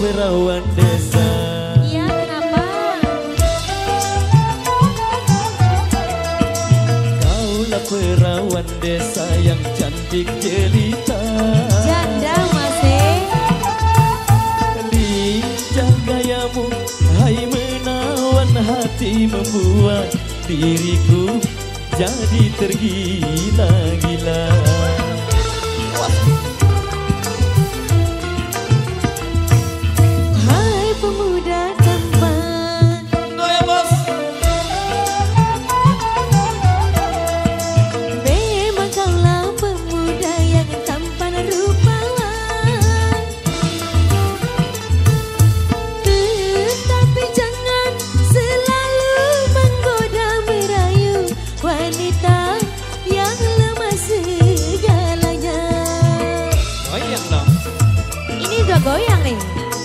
perawan desa. Iya, kenapa? Kaulah perawan desa yang cantik jelita. Janda masih. Lincah gayamu, hai menawan hati, membuat diriku jadi tergila-gila. Hai pemuda tampan, Goyang bos. memang kaulah pemuda yang tampan rupawan. Tetapi jangan selalu menggoda merayu wanita yang lemah segalanya. Goyang dong. Ini udah goyang nih.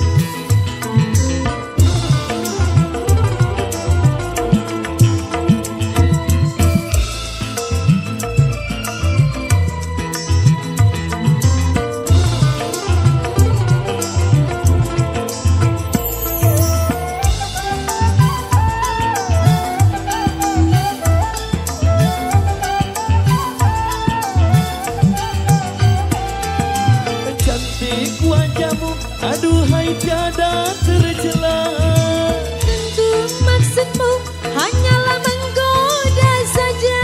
Cantik wajahmu, aduhai tiada tercela. Tentu maksudmu hanyalah menggoda saja.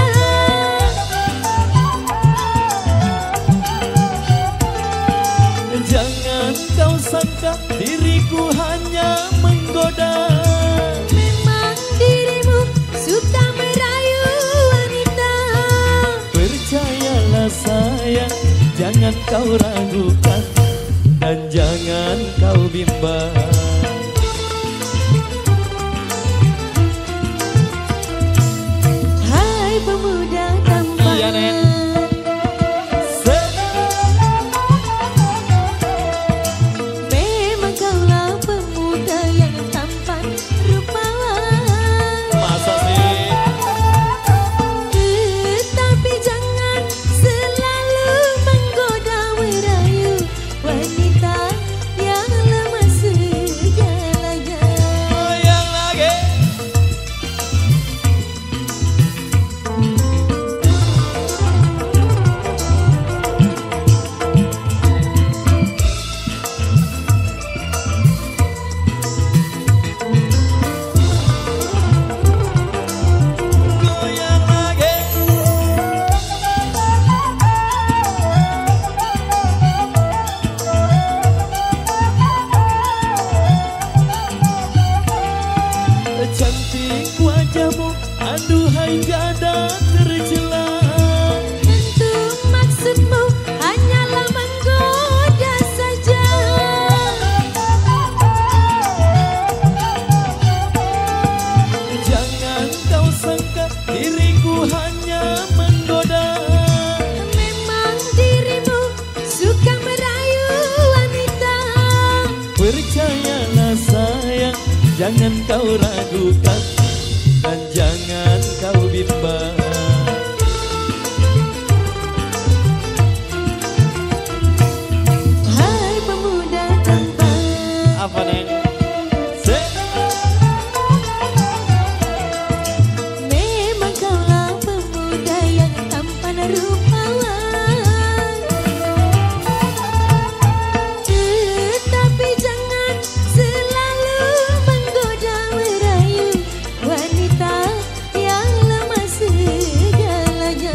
Jangan kau sangka diriku hanya menggoda. Memang dirimu suka merayu wanita. Percayalah sayang, jangan kau ragukan dan jangan kau bimbang. Hai pemuda tampan, Iya, Nen. memang kaulah pemuda yang tampan rupawan. Masa sih? Tetapi jangan selalu menggoda merayu wanita yang lemah segalanya. Goyang lagi. Goyang lagi. Cantik wajahmu, aduhai tiada tercela. Tentu maksudmu hanyalah menggoda saja. Jangan kau sangka diriku hanya menggoda. Memang dirimu suka merayu wanita. Percayalah sayang, jangan kau ragukan dan jangan kau bimbang. Hai pemuda tampan, Apa neng? memang kaulah pemuda yang tampan rupawan. Tetapi jangan selalu menggoda merayu wanita yang lemah segalanya.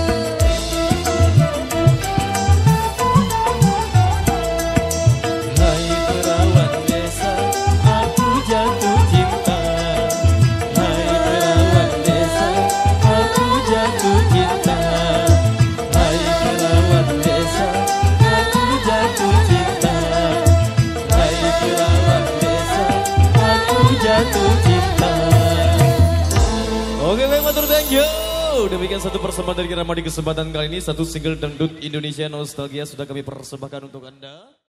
Hai perawan desa, aku jatuh cinta. Hai perawan desa, aku jatuh cinta. Hai perawan desa, aku jatuh cinta. Hai perawan desa, aku jatuh cinta. Oke baik, matur thank you. Demikian satu persembahan dari Kirama di kesempatan kali ini. Satu single dangdut Indonesia Nostalgia sudah kami persembahkan untuk Anda.